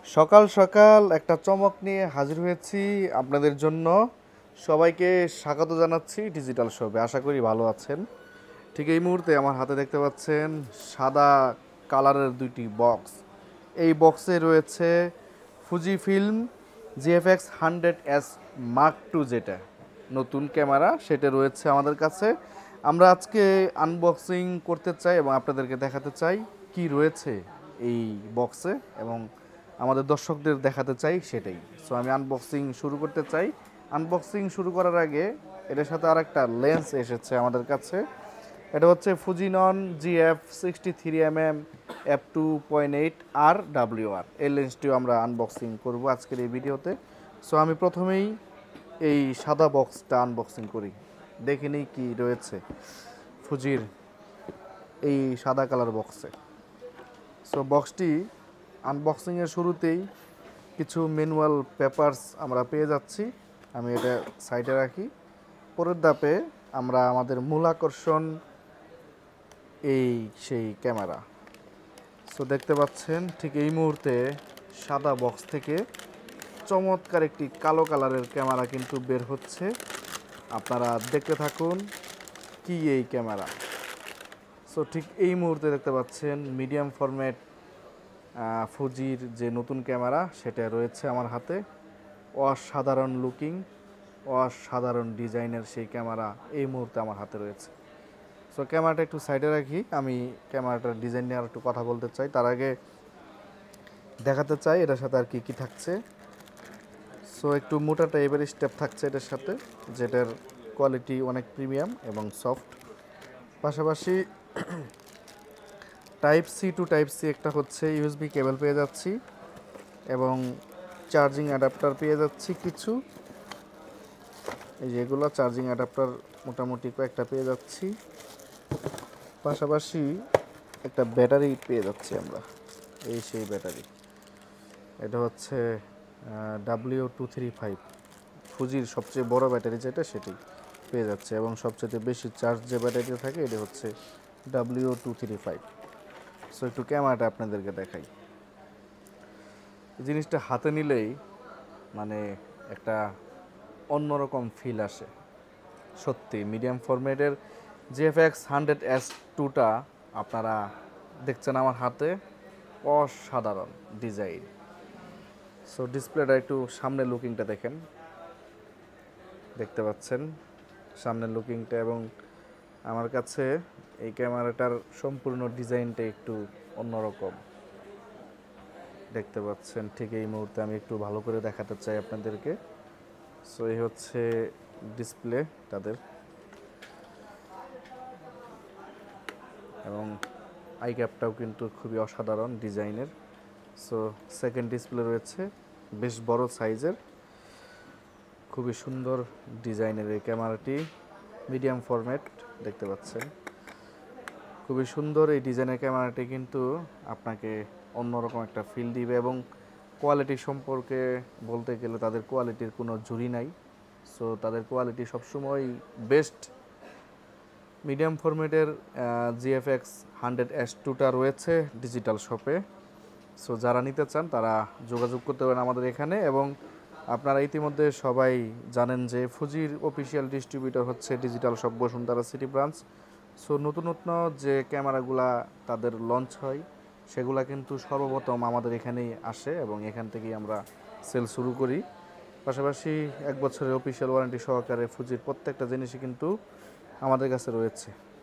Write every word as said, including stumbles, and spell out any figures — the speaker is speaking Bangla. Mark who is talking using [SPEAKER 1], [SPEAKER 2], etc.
[SPEAKER 1] সকাল সকাল একটা চমক নিয়ে হাজির হয়েছি আপনাদের জন্য। সবাইকে স্বাগত জানাচ্ছি ডিজিটাল শপে। আশা করি ভালো আছেন। ঠিক এই মুহূর্তে আমার হাতে দেখতে পাচ্ছেন সাদা কালারের দুইটি বক্স। এই বক্সে রয়েছে Fuji film GFX hundred S mark two, যেটা নতুন ক্যামেরা, সেটা রয়েছে আমাদের কাছে। আমরা আজকে আনবক্সিং করতে চাই এবং আপনাদেরকে দেখাতে চাই কি রয়েছে এই বক্সে, এবং আমাদের দর্শকদের দেখাতে চাই সেটাই। সো আমি আনবক্সিং শুরু করতে চাই। আনবক্সিং শুরু করার আগে এটার সাথে আর একটা লেন্স এসেছে আমাদের কাছে। এটা হচ্ছে Fujinon GF sixty three M M F two point eight R W R. এই লেন্সটিও আমরা আনবক্সিং করব আজকের এই ভিডিওতে। সো আমি প্রথমেই এই সাদা বক্সটা আনবক্সিং করি, দেখে নিই কী রয়েছে ফুজির এই সাদা কালার বক্সে। সো বক্সটি আনবক্সিংয়ের শুরুতেই কিছু ম্যানুয়াল পেপারস আমরা পেয়ে যাচ্ছি। আমি এটা সাইডে রাখি। পরের ধাপে আমরা আমাদের মূল আকর্ষণ, এই সেই ক্যামেরা। সো দেখতে পাচ্ছেন ঠিক এই মুহূর্তে সাদা বক্স থেকে চমৎকার একটি কালো কালারের ক্যামেরা কিন্তু বের হচ্ছে। আপনারা দেখতে থাকুন কি এই ক্যামেরা। সো ঠিক এই মুহূর্তে দেখতে পাচ্ছেন মিডিয়াম ফরম্যাট ফুজির যে নতুন ক্যামেরা সেটা রয়েছে আমার হাতে। অসাধারণ লুকিং, অসাধারণ ডিজাইনের সেই ক্যামেরা এই মুহূর্তে আমার হাতে রয়েছে। সো ক্যামেরাটা একটু সাইডে রাখি, আমি ক্যামেরাটার ডিজাইন নিয়ে আর একটু কথা বলতে চাই। তার আগে দেখাতে চাই এটার সাথে আর কি কি থাকছে। সো একটু মোটা টাইপের স্টেপ থাকছে এটার সাথে, যেটার কোয়ালিটি অনেক প্রিমিয়াম এবং সফট। পাশাপাশি type C to type C একটা হচ্ছে ইউএসবি কেবল পেয়ে যাচ্ছি, এবং চার্জিং অ্যাডাপ্টার পেয়ে যাচ্ছি কিছু। এই যেগুলো চার্জিং অ্যাডাপ্টার মোটামুটি কয়েকটা পেয়ে যাচ্ছি। পাশাপাশি একটা ব্যাটারি পেয়ে যাচ্ছি আমরা, এই সেই ব্যাটারি। এটা হচ্ছে ডাব্লিউ টু থ্রি ফাইভ, ফুজির সবচেয়ে বড় ব্যাটারি যেটা সেটি পেয়ে যাচ্ছে, এবং সবচেয়ে বেশি চার্জ যে ব্যাটারিটা থাকে এটা হচ্ছে W two three five. So একটু ক্যামেরাটা আপনাদেরকে দেখাই। জিনিসটা হাতে নিলেই মানে একটা অন্যরকম ফিল আসে। সত্যি মিডিয়াম ফরম্যাটের জিএফএক্স হান্ড্রেড এস টুটা আপনারা দেখছেন আমার হাতে, অসাধারণ ডিজাইন। সো ডিসপ্লেটা একটু সামনের লুকিংটা দেখেন, দেখতে পাচ্ছেন সামনের লুকিংটা, এবং আমার কাছে এই ক্যামেরাটার সম্পূর্ণ ডিজাইনটা একটু অন্যরকম দেখতে পাচ্ছেন। ঠিক এই মুহূর্তে আমি একটু ভালো করে দেখাতে চাই আপনাদেরকে। সো এই হচ্ছে ডিসপ্লে তাদের, এবং আই ক্যাপটাও কিন্তু খুবই অসাধারণ ডিজাইনের। সো সেকেন্ড ডিসপ্লে রয়েছে বেশ বড় সাইজের, খুবই সুন্দর ডিজাইনের এই ক্যামেরাটি। মিডিয়াম ফরম্যাট দেখতে পাচ্ছেন, খুবই সুন্দর এই ডিজাইনের ক্যামেরাটি কিন্তু আপনাকে অন্যরকম একটা ফিল দিবে, এবং কোয়ালিটি সম্পর্কে বলতে গেলে তাদের কোয়ালিটির কোনো জুড়ি নাই। সো তাদের কোয়ালিটি সবসময় বেস্ট। মিডিয়াম ফরম্যাটের জিএফএক্স হান্ড্রেড এস টুটা রয়েছে ডিজিটাল শপে। সো যারা নিতে চান তারা যোগাযোগ করতে পারেন আমাদের এখানে, এবং আপনারা ইতিমধ্যে সবাই জানেন যে ফুজির অফিসিয়াল ডিস্ট্রিবিউটর হচ্ছে digital shop Bashundhara city branch. So নতুন নতুন যে ক্যামেরাগুলা তাদের লঞ্চ হয় সেগুলা কিন্তু সর্বপ্রথম আমাদের এখানেই আসে, এবং এখান থেকেই আমরা সেল শুরু করি। পাশাপাশি এক বছরের অফিসিয়াল ওয়ারেন্টি সহকারে ফুজির প্রত্যেকটা জিনিসই কিন্তু আমাদের কাছে রয়েছে।